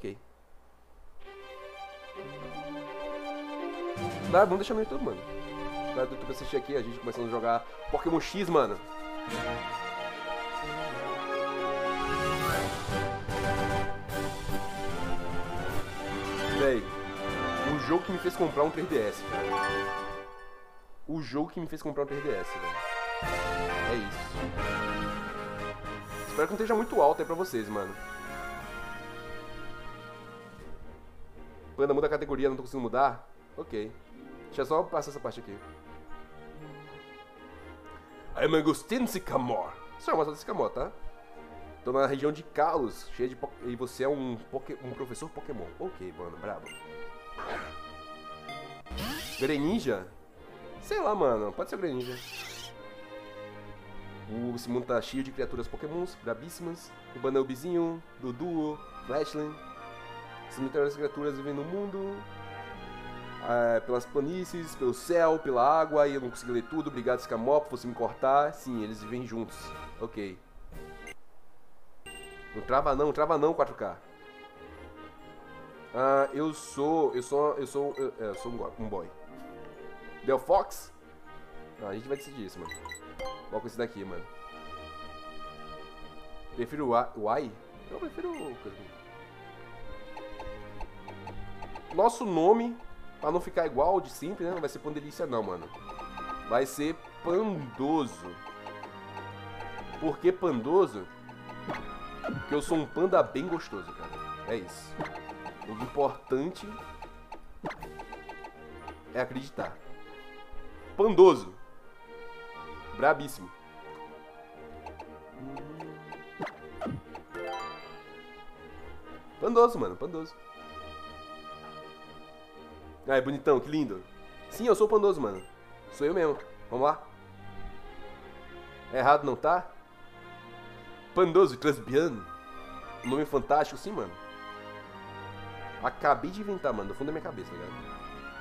Ok. Tá, vamos deixar no YouTube, mano. Pra tu assistir aqui, a gente começando a jogar Pokémon X, mano. Véi, o jogo que me fez comprar um 3DS, cara. O jogo que me fez comprar um 3DS, velho. É isso. Espero que não esteja muito alto aí pra vocês, mano. Panda, muda a categoria, não tô conseguindo mudar? Ok. Deixa eu só passar essa parte aqui. I'm Agustin Sycamore. Isso é uma de Sycamore, tá? Tô na região de Kalos, cheia de e você é um professor Pokémon. Ok, mano, brabo. Greninja? Sei lá, mano, pode ser o Greninja. Esse mundo tá cheio de criaturas Pokémons brabíssimas. O Banelbizinho, Dudu, Flashling. Essas muitas criaturas vivem no mundo. Pelas planícies, pelo céu, pela água. E eu não consegui ler tudo. Obrigado, Sycamore, por você me cortar. Sim, eles vivem juntos. Ok. Não trava não, 4K. Eu sou um boy. Del Fox? Não, a gente vai decidir isso, mano. Qual com esse daqui, mano? Prefiro o Y? Eu prefiro o... Nosso nome, pra não ficar igual de sempre, né? Não vai ser Pandelícia não, mano. Vai ser Pandoso. Por que Pandoso? Porque eu sou um panda bem gostoso, cara. É isso. O importante é acreditar. Pandoso. Brabíssimo. Pandoso, mano. Pandoso. Ai, bonitão. Que lindo. Sim, eu sou o Pandoso, mano. Sou eu mesmo. Vamos lá. É errado, não tá? Pandoso, Transbiano. Um nome fantástico, sim, mano. Acabei de inventar, mano, do fundo da minha cabeça, tá ligado?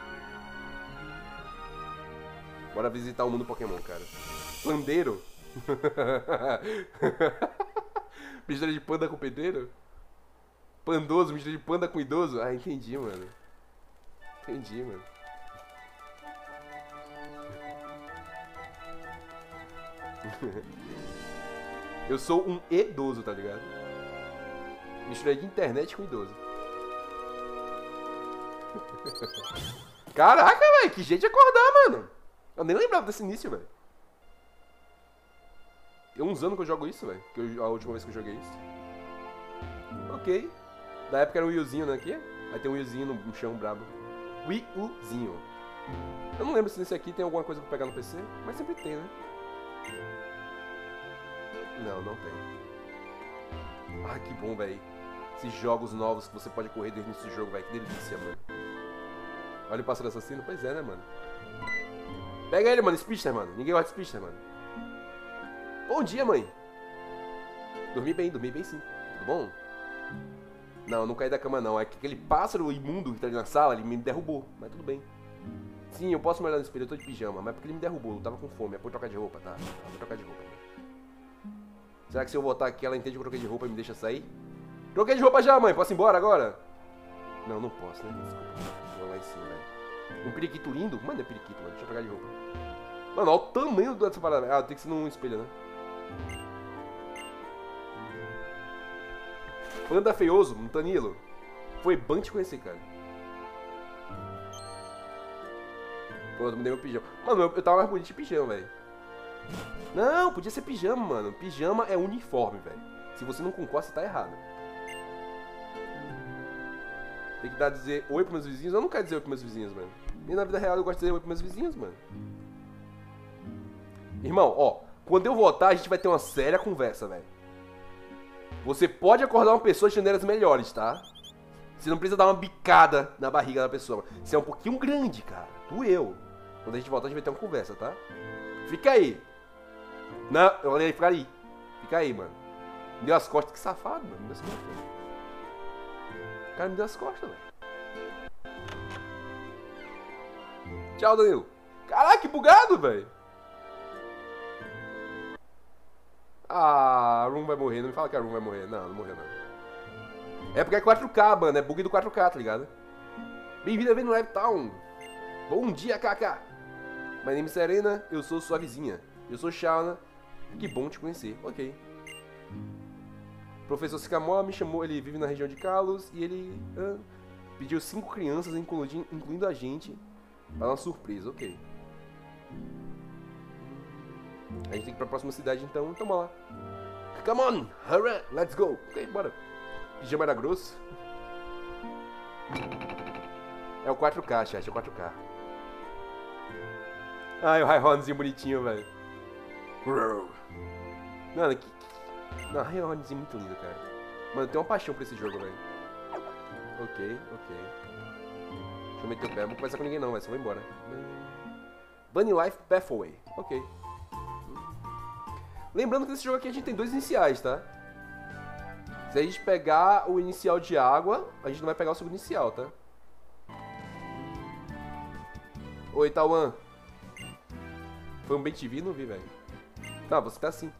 Bora visitar o mundo Pokémon, cara. Pandeiro? Mistura de panda com pedreiro? Pandoso, mistura de panda com idoso? Ah, entendi, mano. Entendi, mano. Eu sou um idoso, tá ligado? Misturei de internet com idoso. Caraca, velho, que jeito de acordar, mano. Eu nem lembrava desse início, velho. Tem uns anos que eu jogo isso, velho. A última vez que eu joguei isso. Ok. Da época era um Willzinho, né? Aqui. Aí tem um Willzinho no chão brabo. Willzinho. Eu não lembro se nesse aqui tem alguma coisa pra pegar no PC, mas sempre tem, né? Não, não tem. Ah, que bom, velho. Esses jogos novos que você pode correr desde o início do jogo, velho. Que delícia, mano. Olha o pássaro assassino. Pois é, né, mano? Pega ele, mano. Spitter, mano. Ninguém gosta de Spitter, mano. Bom dia, mãe. Dormi bem sim. Tudo bom? Não, não caí da cama, não. É que aquele pássaro imundo que tá ali na sala, ele me derrubou. Mas tudo bem. Sim, eu posso me olhar no espelho. Eu tô de pijama. Mas é porque ele me derrubou. Eu tava com fome. É pra eu trocar de roupa, tá? Vou trocar de roupa. Será que se eu voltar aqui, ela entende que eu troquei de roupa e me deixa sair? Troquei de roupa já, mãe. Posso ir embora agora? Não, não posso, né? Desculpa. Vou lá em cima, velho. Um periquito lindo? Mano, é periquito, mano. Deixa eu trocar de roupa. Mano, olha o tamanho dessa parada. Ah, tem que ser num espelho, né? Panda feioso, um Tanilo. Foi bom te conhecer, cara. Pô, eu mudei meu pijama. Mano, eu tava mais bonito de pijama, velho. Não, podia ser pijama, mano. Pijama é uniforme, velho. Se você não concorda, você tá errado. Tem que dizer oi pros meus vizinhos. Eu não quero dizer oi pros meus vizinhos, mano. Nem na vida real eu gosto de dizer oi pros meus vizinhos, mano. Irmão, ó. Quando eu voltar, a gente vai ter uma séria conversa, velho. Você pode acordar uma pessoa de maneiras melhores, tá? Você não precisa dar uma bicada na barriga da pessoa. Você é um pouquinho grande, cara. Doeu. Quando a gente voltar, a gente vai ter uma conversa, tá? Fica aí. Não, eu falei, fica aí. Fica aí, mano. Me deu as costas. Que safado, mano. Me deu as costas. O cara me deu as costas, velho. Tchau, Danilo. Caraca, que bugado, velho. Ah, a Room vai morrer. Não me fala que a Room vai morrer. Não, não morreu, não. É porque é 4K, mano. É bug do 4K, tá ligado? Bem-vindo a Live Town. Bom dia, Kaká. My name is Serena. Eu sou sua vizinha. Eu sou Shauna. Que bom te conhecer. Ok. Professor Sikamoa me chamou. Ele vive na região de Kalos. E ele pediu 5 crianças, incluindo a gente, para uma surpresa. Ok. A gente tem que ir pra próxima cidade, então. Tamo lá. Come on, hurry, let's go. Ok, bora. Pijama era grosso. É o 4K, chat, é o 4K. Ai, o Hi-Hornzinho bonitinho, velho. Mano, não, o Hi-Hornzinho é muito lindo, cara. Mano, eu tenho uma paixão por esse jogo, velho. Ok. Deixa eu meter o pé, não vou conversar com ninguém não, velho, só vou embora. Bunny Life Pathway. Ok. Lembrando que nesse jogo aqui a gente tem 2 iniciais, tá? Se a gente pegar o inicial de água, a gente não vai pegar o segundo inicial, tá? Oi, Tauan. Foi um bem TV? Não vi, velho. Tá, você tá assim.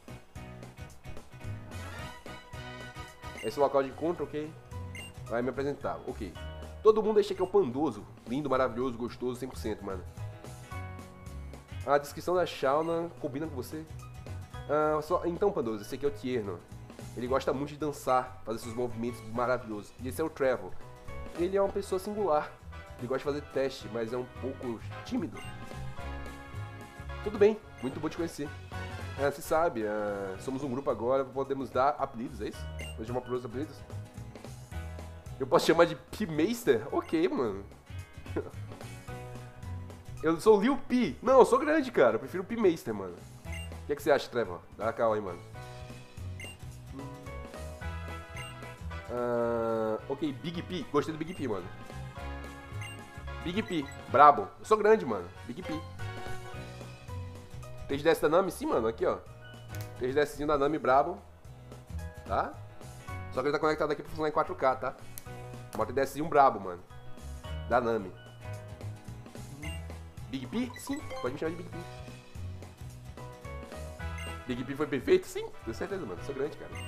Esse é o local de encontro, ok? Vai me apresentar, ok. Todo mundo acha que é o Pandoso. Lindo, maravilhoso, gostoso, 100%, mano. A descrição da Shauna combina com você? Então, Pandoso, esse aqui é o Tierno. Ele gosta muito de dançar, fazer seus movimentos maravilhosos. E esse é o Trevor. Ele é uma pessoa singular. Ele gosta de fazer teste, mas é um pouco tímido. Tudo bem, muito bom te conhecer. Você sabe, somos um grupo agora, podemos dar apelidos, é isso? Vou chamar por outros apelidos? Eu posso chamar de P-Meister? Ok, mano. Eu sou o Lil P. Não, eu sou grande, cara. Eu prefiro o P-Meister, mano. O que você acha, Trevor? Dá uma calma aí, mano. Ok, Big P. Gostei do Big P, mano. Big P. Brabo. Eu sou grande, mano. Big P. 3DS da Nami? Sim, mano. Aqui, ó. 3DSzinho da Nami brabo. Tá? Só que ele tá conectado aqui pra funcionar em 4K, tá? Bota 3DSzinho brabo, mano. Da Nami. Big P? Sim. Pode me chamar de Big P. Big P foi perfeito? Sim, tenho certeza, mano. Sou grande, cara.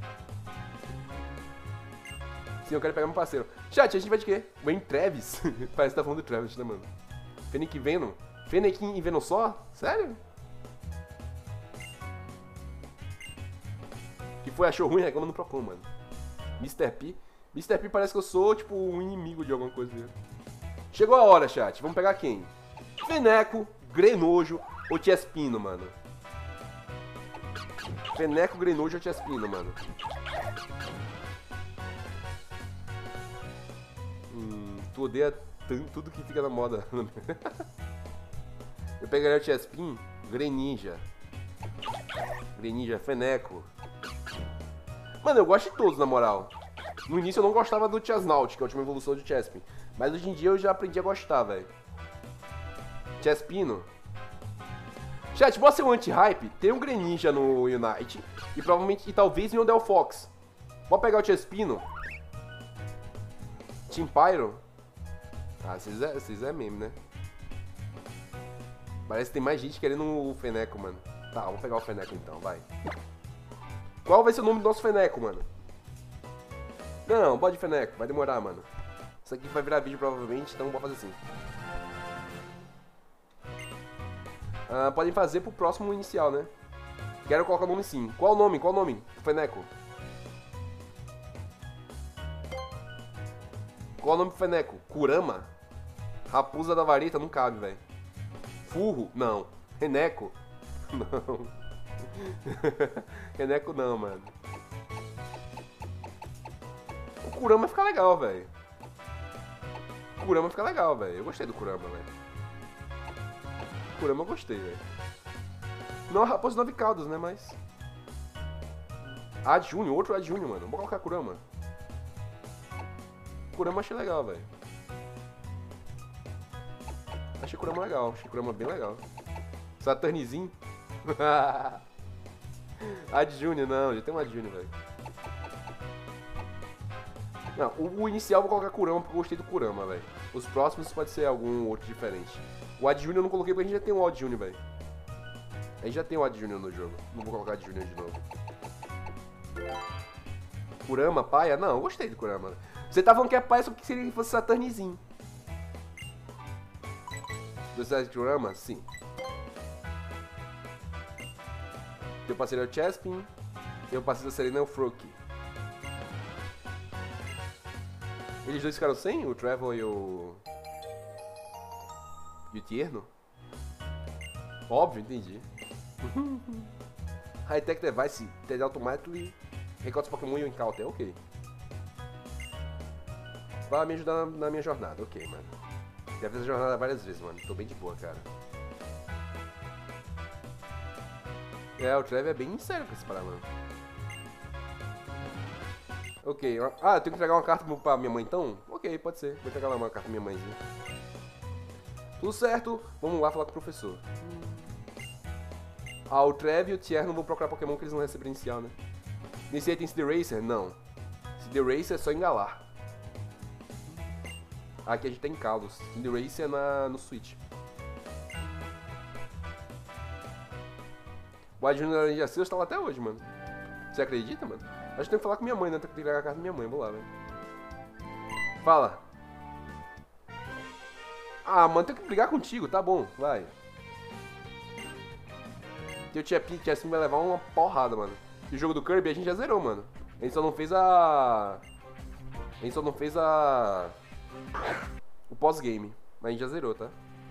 Sim, eu quero pegar meu parceiro. Chat, a gente vai de quê? Wayne Travis? Parece que tá falando do Travis, né, mano? Fennec Venom? Fennec e Venom só? Sério? Que foi? Achou ruim? Reclama no Procon, mano. Mr. P? Mr. P parece que eu sou, tipo, um inimigo de alguma coisa. Chegou a hora, chat. Vamos pegar quem? Feneco, Grenojo ou Chespino, mano? Feneco, Grenojo ou Chespino, mano? Tu odeia tudo que fica na moda. Eu pegaria o Chespin, Greninja. Greninja, Feneco. Mano, eu gosto de todos, na moral. No início eu não gostava do Chesnaught, que é a última evolução de Chespin. Mas hoje em dia eu já aprendi a gostar, velho. Chespino. Chat, bota ser um anti-hype. Tem um Greninja no Unite. E provavelmente, talvez em um Del Fox. Pode pegar o Chespino. Team Pyro. Ah, vocês é meme, né? Parece que tem mais gente querendo o Feneco, mano. Tá, vamos pegar o Feneco então, vai. Qual vai ser o nome do nosso Feneco, mano? Não, pode Feneco, vai demorar, mano. Isso aqui vai virar vídeo provavelmente, então vamos fazer assim. Podem fazer pro próximo inicial, né? Quero colocar o nome sim. Qual o nome? Qual o nome? Feneco. Qual o nome do Feneco? Kurama? Raposa da vareta? Não cabe, velho. Furro? Não. Reneco? Não. Reneco não, mano. O Kurama fica legal, velho. Kurama fica legal, velho. Eu gostei do Kurama, velho. Kurama eu gostei, velho. Não, Raposa 9 Caudas, né, mas... Ad Júnior, outro Ad Júnior, mano. Vamos colocar Kurama. Kurama achei legal, velho. Achei Kurama legal, achei Kurama bem legal. Saturnzinho. Ad Júnior, não, já tem um Ad Júnior, velho. Não, o inicial eu vou colocar Kurama porque eu gostei do Kurama, velho. Os próximos pode ser algum outro diferente. O Ad Júnior eu não coloquei porque a gente já tem um Ad Júnior, velho. A gente já tem o Ad Júnior no jogo. Não vou colocar Ad Júnior de novo. Kurama, paia? Não, eu gostei do Kurama. Você tá falando que é paia só porque seria que fosse Saturnzinho. Velocidade de Kurama? Sim. Teu parceiro é o Chespin. Teu parceiro da Serena é o Froakie. Eles dois ficaram sem? O Trevor e o... E o Tierno? Óbvio, entendi. High-Tech Device TD Automatically recorta os Pokémon e o Encounter, ok. Vai me ajudar na minha jornada, ok, mano. Já fiz a jornada várias vezes, mano. Tô bem de boa, cara. É, o Trevor é bem sério com esse parada, mano. Ok, eu tenho que entregar uma carta pra minha mãe então? Ok, pode ser. Vou entregar lá uma carta pra minha mãezinha. Tudo certo, vamos lá falar com o professor. O Trevor e o Tierno vão procurar Pokémon que eles não receberam inicial, né? Nesse aí tem Seed Racer? Não. Seed Racer é só engalar. Aqui a gente tem Kalos. Seed Racer é no Switch. O Ad Junior Laranja Seus tá lá até hoje, mano. Você acredita, mano? Acho que tem que falar com minha mãe, né? Tem que entregar a carta da minha mãe. Vou lá, velho. Fala. Mano, tem que brigar contigo. Tá bom, vai. Teu Chespin vai levar uma porrada, mano. E o jogo do Kirby a gente já zerou, mano. A gente só não fez o pós-game. Mas a gente já zerou, tá?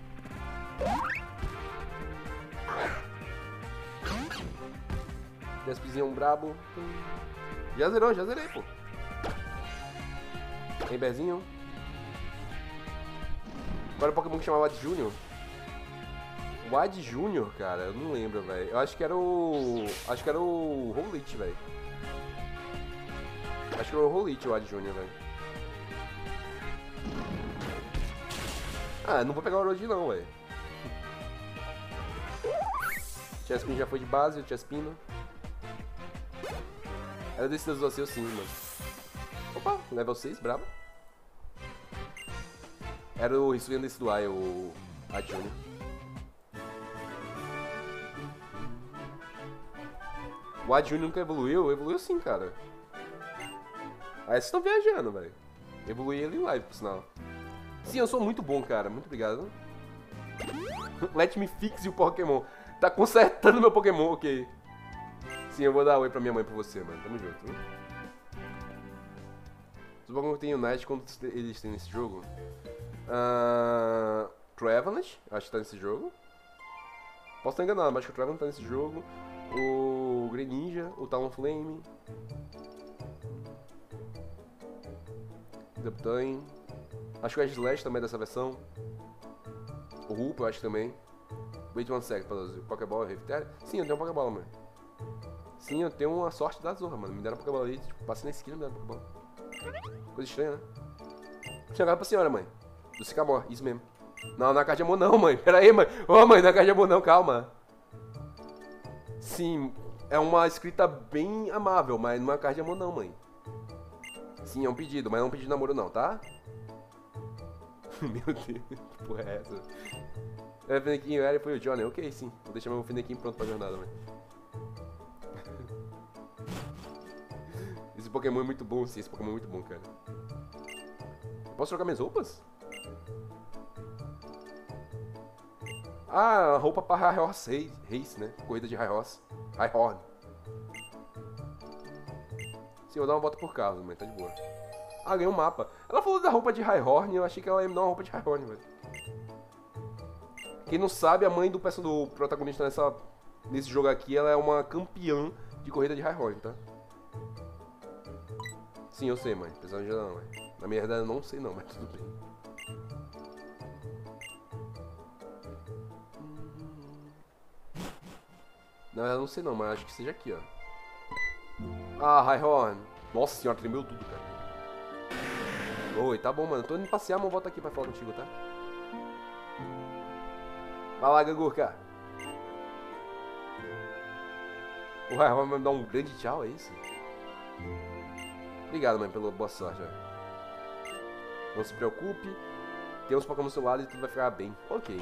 Chespinzinho brabo. Já zerei, pô. Tem Bezinho. Agora o Pokémon que chamava de Junior. O Ad Junior, cara, eu não lembro, velho. Eu acho que era o... Holit, velho. Acho que era o Holit, o Ad Junior, velho. Não vou pegar o Road não, velho. Chespin já foi de base, o Chespino. Era desse das duas sim, mano. Opa, level 6, brabo. Era o Hisuian desse do Ai, o Ad Junior. O Ad Junior nunca evoluiu? Evoluiu sim, cara. Aí vocês estão viajando, velho. Evolui ele em live, por sinal. Sim, eu sou muito bom, cara. Muito obrigado. Let me fix o Pokémon. Tá consertando meu Pokémon, ok. Sim, eu vou dar oi pra minha mãe pra você, mano. Tamo junto, viu? Os Pokémon que tem Unite, quantos eles têm nesse jogo? Trevenant, acho que tá nesse jogo. Posso estar enganado, mas acho que o Trevenant tá nesse jogo. O Greninja, o Talonflame. Deptane. Acho que o Aegislash também é dessa versão. O Hoop, eu acho também. Wait one sec, Pokéball Revitera? Sim, eu tenho um Pokéball, mano. Sim, eu tenho uma sorte da Zorra, mano. Me deram um Pokéball ali, tipo, passei na esquina e me deram um Pokéball. Coisa estranha, né? Chegava pra senhora, mãe. Do Sycamore, isso mesmo. Não, na carta de amor não, mãe. Pera aí, mãe. Ô, mãe, na carta de amor não, calma. Sim, é uma escrita bem amável, mas não é uma carta de amor não, mãe. Sim, é um pedido, mas não é um pedido de namoro não, tá? Meu Deus, que porra é essa? É, o Fennequinho era e foi o Johnny. Ok, sim. Vou deixar meu Fennequinho pronto pra jornada, mãe. Esse Pokémon é muito bom, sim. Esse Pokémon é muito bom, cara. Posso trocar minhas roupas? Roupa pra High Horse Race, né? Corrida de High Horse. High Horn. Sim, eu vou dar uma volta por casa, mas tá de boa. Ganhei um mapa. Ela falou da roupa de High Horn e eu achei que ela ia me dar uma roupa de High Horn, velho. Quem não sabe, a mãe do protagonista nesse jogo aqui, ela é uma campeã de corrida de High Horn, tá? Sim, eu sei, mãe. Apesar de não, velho. Na minha verdade, eu não sei não, mas tudo bem. Na verdade, eu não sei não, mas acho que seja aqui, ó. High Horn. Nossa senhora, tremeu tudo, cara. Oi, tá bom, mano. Eu tô indo passear, mas eu volto aqui pra falar contigo, tá? Vai lá, Gangurka. O High Horn vai me dar um grande tchau, é isso? Obrigado, mãe, pela boa sorte, velho. Não se preocupe. Tem uns Pokémon do seu lado e tudo vai ficar bem. Ok.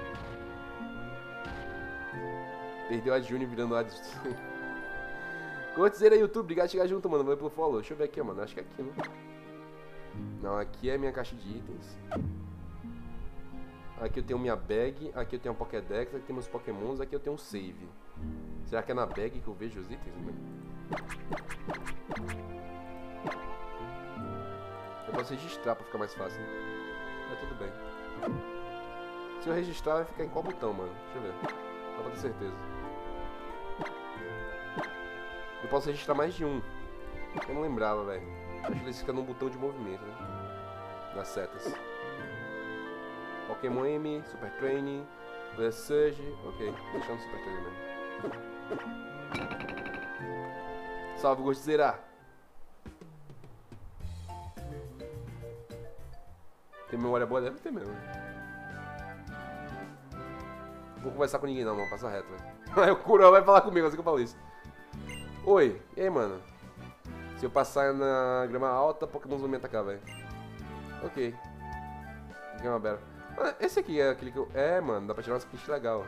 Perdeu a Junior virando a... Godzilla YouTube, obrigado por chegar junto, mano. Valeu pelo follow. Deixa eu ver aqui, mano. Acho que é aqui, né? Não, aqui é minha caixa de itens. Aqui eu tenho minha bag. Aqui eu tenho uma Pokédex. Aqui tem meus Pokémons. Aqui eu tenho um save. Será que é na bag que eu vejo os itens, mano? Eu posso registrar pra ficar mais fácil, né? Mas tudo bem. Se eu registrar, vai ficar em qual botão, mano? Deixa eu ver. Só pra ter certeza. Eu posso registrar mais de um. Eu não lembrava, velho. Acho que ele fica num botão de movimento, né? Nas setas. Pokémon M, Super Training, Bless Surge. Ok, deixando no Super Training mesmo. Salve, Godzilla! Tem memória boa? Deve ter mesmo. Não vou conversar com ninguém não, mano. Passa reto, velho. Aí o Kurama vai falar comigo, assim que eu falo isso. Oi, e aí, mano? Se eu passar na grama alta, Pokémon vão me atacar, velho. Ok. Aqui é uma bela. Ah, esse aqui é aquele que eu... É, mano, dá pra tirar umas pistas legal.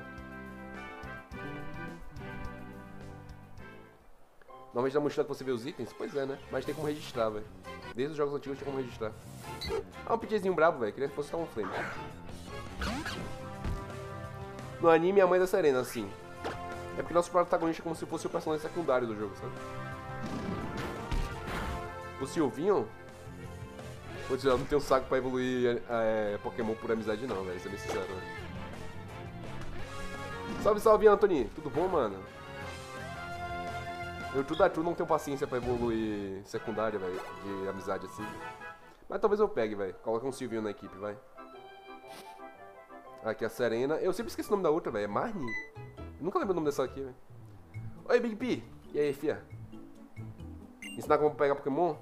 Normalmente na mochila que você vê os itens? Pois é, né? Mas tem como registrar, velho. Desde os jogos antigos tinha como registrar. Ah, um pitzinho brabo, velho. Queria que fosse um flame. No anime, a mãe da Serena, assim. É porque nosso protagonista é como se fosse o personagem secundário do jogo, sabe? O Silvinho... Vou dizer, eu não tenho saco pra evoluir Pokémon por amizade não, velho. Isso é bem sincero, né? Salve, salve, Anthony. Tudo bom, mano? Eu, tudo a tu, não tenho paciência pra evoluir secundária, velho. De amizade assim. Mas talvez eu pegue, velho. Coloca um Silvinho na equipe, vai. Aqui a Serena. Eu sempre esqueci o nome da outra, velho. É Marnie? Eu nunca lembro o nome dessa aqui, velho. Oi, Big P. E aí, fia? Ensinar como pegar Pokémon?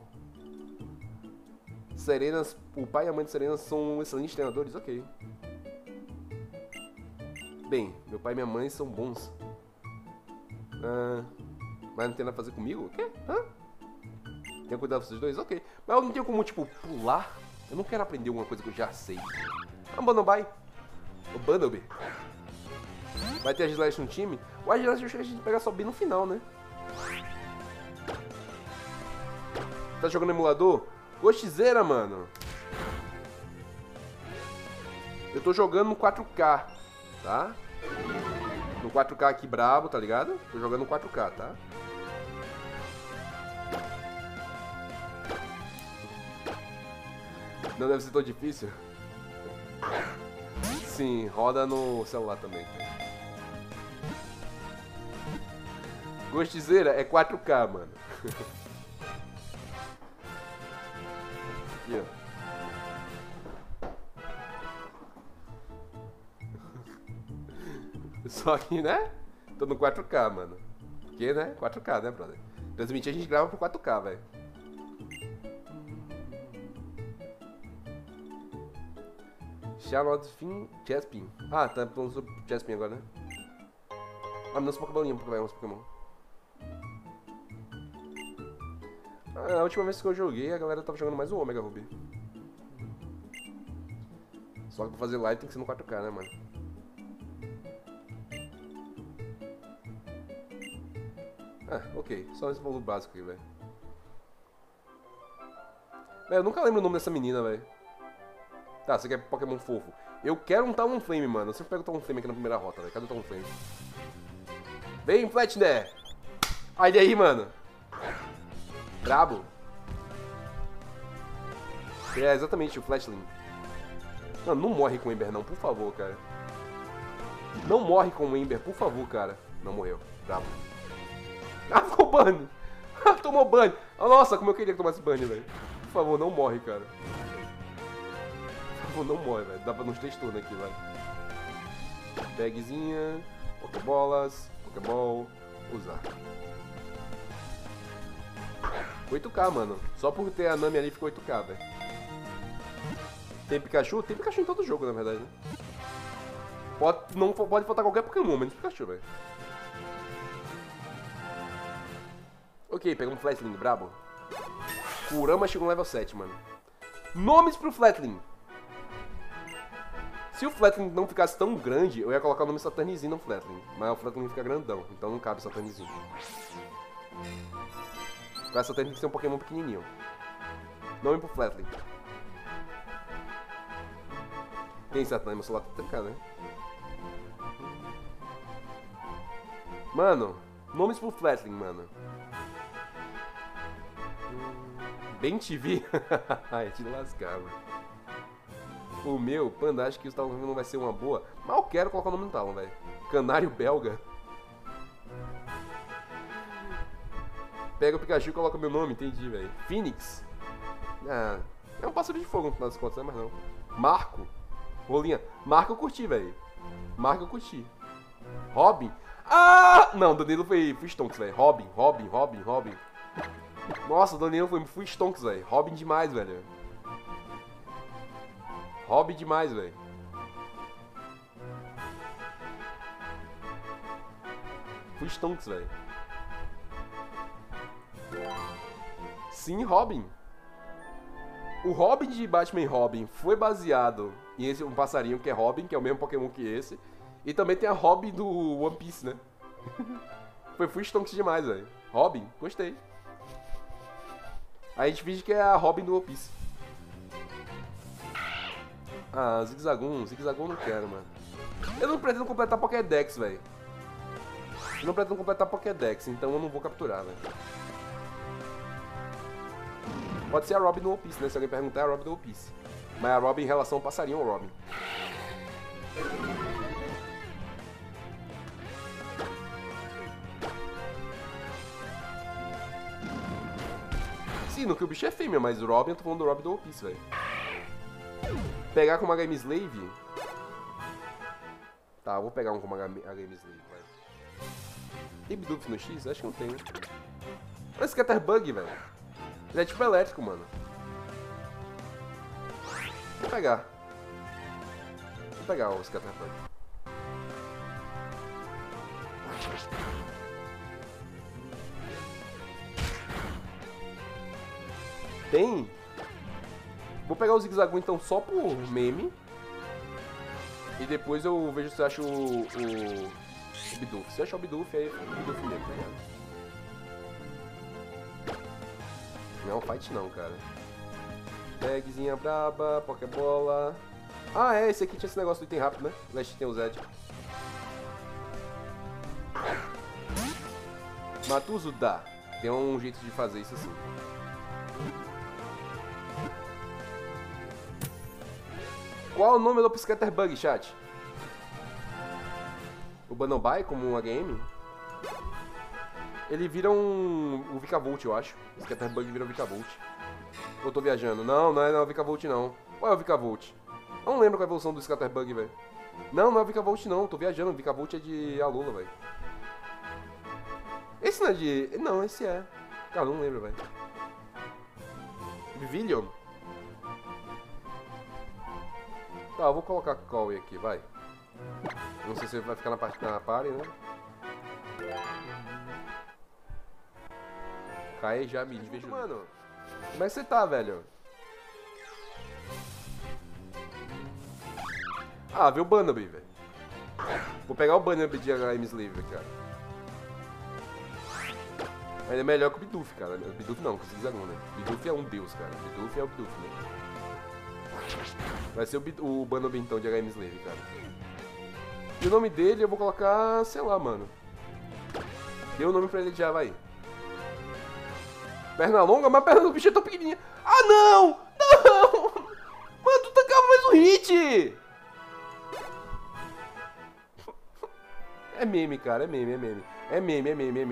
Serenas, o pai e a mãe de Serena são excelentes treinadores, ok. Bem, meu pai e minha mãe são bons. Mas não tem nada a fazer comigo? O quê? Hã? Tenho cuidado vocês dois? Ok. Mas eu não tenho como, tipo, pular. Eu não quero aprender alguma coisa que eu já sei. Vamos, Bunnelby. O Bunnelby. Vai ter Agilash no time? O Agilash eu acho que a gente pega só bem no final, né? Tá jogando emulador? Gostizeira, mano. Eu tô jogando no 4K, tá? No 4K aqui brabo, tá ligado? Tô jogando no 4K, tá? Não deve ser tão difícil. Sim, roda no celular também. Gostizeira é 4K, mano. Aqui, ó. Só que, né? Tô no 4K, mano. Porque, né? 4K, né, brother? Transmitir a gente grava pro 4K, velho. Charlotte Finn Chespin. Ah, tá falando sobre Chespin agora, né? Ah, não sou Pokébolinha, porque vai uns Pokémon. A última vez que eu joguei, a galera tava jogando mais o Omega Ruby. Só que pra fazer live tem que ser no 4K, né, mano? Ah, ok. Só esse volume básico aqui, velho. Eu nunca lembro o nome dessa menina, velho. Tá, você quer Pokémon fofo. Eu quero um Talonflame, mano. Eu sempre pego o Talonflame aqui na primeira rota, velho. Cadê o Talonflame? Vem, Fletner! Olha aí, mano. Brabo. É, exatamente, o Fletchling. Mano, não morre com o Ember não, por favor, cara. Não morre com o Ember, por favor, cara. Não morreu. Brabo. Ah, ficou ban. Tomou ban. Oh, nossa, como eu queria que tomasse ban, velho. Por favor, não morre, cara. Por favor, não morre, velho. Dá pra nos 3 turnos aqui, velho. Bagzinha. Pokébolas. Pokéball. Usar. 8K, mano. Só por ter a Nami ali ficou 8K, velho. Tem Pikachu? Tem Pikachu em todo jogo, na verdade, né? Pode faltar qualquer Pokémon, menos Pikachu, velho. Ok, pegamos um Fletchling, brabo. Kurama chegou no level 7, mano. Nomes pro Fletchling. Se o Fletchling não ficasse tão grande, eu ia colocar o nome Saturnizinho no Fletchling. Mas o Fletchling fica grandão, então não cabe Saturnizinho. Com essa técnica de ser um Pokémon pequenininho. Nome pro Flatling. Tem Satã, meu celular tá trancado, né? Mano, nomes pro Flatling, mano. Bem TV? Ai, te lascar, mano. O meu, Panda, acho que o Talon não vai ser uma boa. Mas eu quero colocar o nome no Talon, velho. Canário belga. Pega o Pikachu e coloca meu nome, entendi, velho. Phoenix. Ah, é um pássaro de fogo no final das contas, não é mais não. Marco. Rolinha. Marco eu curti, velho. Marco eu curti. Robin. Ah! Não, Danilo foi Stonks, velho. Robin. Nossa, o Danilo foi Stonks, velho. Robin demais, velho. Robin demais, velho. Fui Stonks, velho. Sim, Robin. O Robin de Batman Robin foi baseado em esse um passarinho que é Robin, que é o mesmo Pokémon que esse. E também tem a Robin do One Piece, né? Foi Stonks demais, velho. Robin, gostei. A gente finge que é a Robin do One Piece. Ah, Zigzagoon não quero, mano. Eu não pretendo completar Pokédex, velho. Eu não pretendo completar Pokédex, então eu não vou capturar, velho. Pode ser a Robin do One Piece, né? Se alguém perguntar, é a Robin do One Piece. Mas a Robin em relação ao passarinho ou Robin. Sim, no que o bicho é fêmea, mas o Robin, eu tô falando do Robin do One Piece, velho. Pegar com uma Game Slave? Tá, eu vou pegar um com uma Game Slave, velho. Tem Bidoof no X? Acho que não tem. Olha esse Scatterbug, velho. Ele é tipo elétrico, mano. Vou pegar o Scatterbug. Tem? Vou pegar o Zigzagoon então só por meme. E depois eu vejo se eu acho o Bidoof. Se eu achar o Bidoof, aí é o Bidoof mesmo, tá ligado? Não é um fight não, cara. Bagzinha braba, Pokébola. Ah, é, esse aqui tinha esse negócio do item rápido, né? Leste tem o Zed. Matuso dá. Tem um jeito de fazer isso assim. Qual o nome do Scatterbug, chat? O Banobai, como um AGM? Ele vira o Vikavolt, eu acho. O Scatterbug vira o Vikavolt. Eu tô viajando. Não é o Vikavolt, não. Qual é o Vikavolt? Eu não lembro qual é a evolução do Scatterbug, velho. Não é o Vikavolt, não. Eu tô viajando. O Vikavolt é de Alola, velho. Esse não é de... Não, esse é. Cara, não lembro, velho. Vivillon? Tá, eu vou colocar Call aqui, vai. Não sei se ele vai ficar na party, né? Cai já me vejo. Mano, como é que você tá, velho? Ah, vê o Bunnelby, velho. Vou pegar o Bunnelby de HM Slave, cara. Ainda é melhor que o Bidoof, cara. Bidoof não, que o Zigzagoon, né? Bidoof é um deus, cara. Bidoof é o Bidoof, né? Vai ser o Bunnelby então de HM Slave, cara. E o nome dele eu vou colocar, sei lá, mano. Dê o nome pra ele já, vai. Perna longa, mas a perna do bicho é tão pequenininha. Ah, não! Não! Mano, tu tancava mais um hit! É meme, cara, é meme. É meme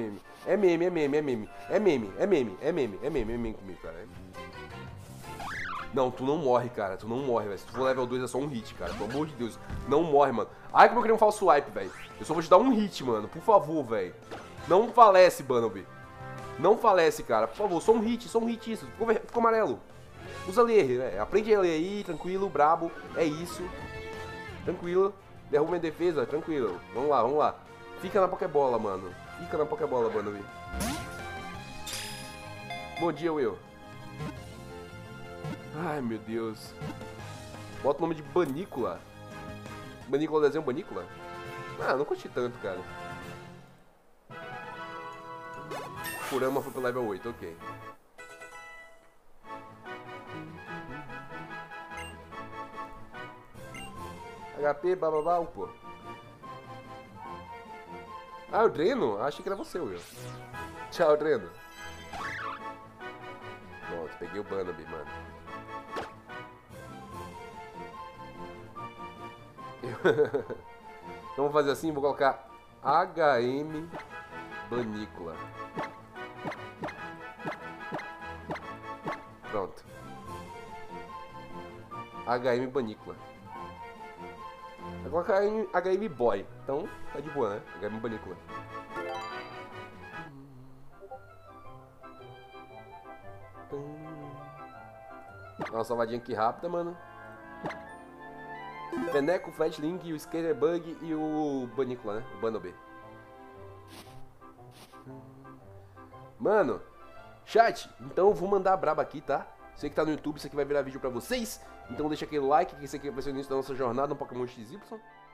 comigo, cara. Não, tu não morre, cara. Tu não morre, velho. Se tu for level 2 é só um hit, cara. Pelo amor de Deus. Não morre, mano. Ai, como eu queria um falso swipe, velho. Eu só vou te dar um hit, mano. Por favor, velho. Não falece, Bunnelby. Não falece, cara. Por favor, só um hit isso. Ficou amarelo. Usa ler, né? Aprende a ler aí, tranquilo, brabo. É isso. Tranquilo. Derruba minha defesa, tranquilo. Vamos lá. Fica na Pokébola, mano. Fica na Pokébola, Bunnelby. Bom dia, Will. Ai, meu Deus. Bota o nome de Banícula. Banícula, desenho Banícula? Ah, não curti tanto, cara. Kurama foi pro level 8, ok. HP, bababá, pô. Ah, o Dreno? Achei que era você, Will. Tchau, Dreno. Pronto, peguei o Banabi, mano. Então vou fazer assim, vou colocar HM Banícula. Pronto. HM Banícula. Vou colocar HM Boy. Então tá de boa, né? HM Banícula. Dá uma salvadinha aqui rápida, mano. Veneco, Flatlink, o Skater Bug e o Banícula, né? O Banobe. Mano, chat, então eu vou mandar a braba aqui, tá? Você que tá no YouTube, isso aqui vai virar vídeo pra vocês. Então deixa aquele like, que esse aqui vai ser o início da nossa jornada no Pokémon XY.